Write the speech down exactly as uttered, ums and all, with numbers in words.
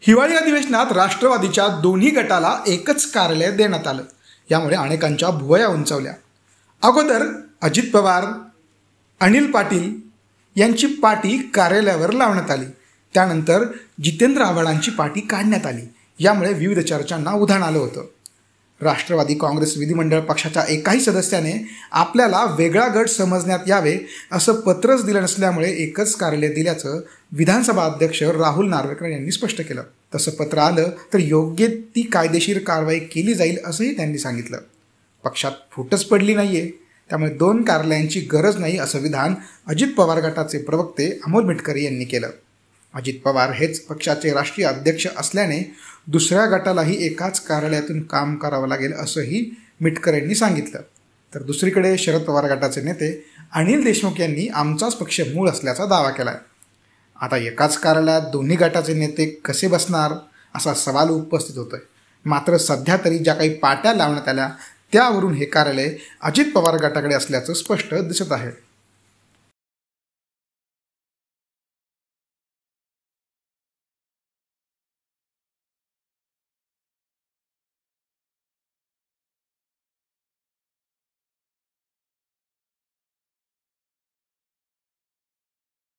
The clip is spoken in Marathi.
हिवाळी अधिवेशनात राष्ट्रवादीच्या दोन्ही गटाला एकच कार्यालय देण्यात आलं. यामुळे अनेकांच्या भुवया उंचावल्या. अगोदर अजित पवार, अनिल पाटील यांची पाटी कार्यालयावर लावण्यात आली. त्यानंतर जितेंद्र आव्हाडांची पाटी काढण्यात आली. यामुळे विविध चर्चांना उधाण आलं होतं. राष्ट्रवादी काँग्रेस विधिमंडळ पक्षाच्या एकाही सदस्याने आपल्याला वेगळा गट समजण्यात यावे असं पत्रच दिलं नसल्यामुळे एकच कार्यालय दिल्याचं विधानसभा अध्यक्ष राहुल नार्वेकर यांनी स्पष्ट केलं. तसं पत्र आलं तर योग्य ती कायदेशीर कारवाई केली जाईल असंही त्यांनी सांगितलं. पक्षात फूटच पडली नाहीये, त्यामुळे दोन कार्यालयांची गरज नाही असं विधान अजित पवार गटाचे प्रवक्ते अमोल मिटकरी यांनी केलं. अजित पवार हेच पक्षाचे राष्ट्रीय अध्यक्ष असल्याने दुसऱ्या गटालाही एकाच कार्यालयातून काम करावं लागेल असंही मिटकर यांनी सांगितलं. तर दुसरीकडे शरद पवार गटाचे नेते अनिल देशमुख यांनी आमचाच पक्ष मूळ असल्याचा दावा केला आहे. आता एकाच कार्यालयात दोन्ही गटाचे नेते कसे बसणार असा सवाल उपस्थित होतोय. मात्र सध्या तरी ज्या काही पाट्या लावण्यात आल्या त्यावरून हे कार्यालय अजित पवार गटाकडे असल्याचं स्पष्ट दिसत आहे.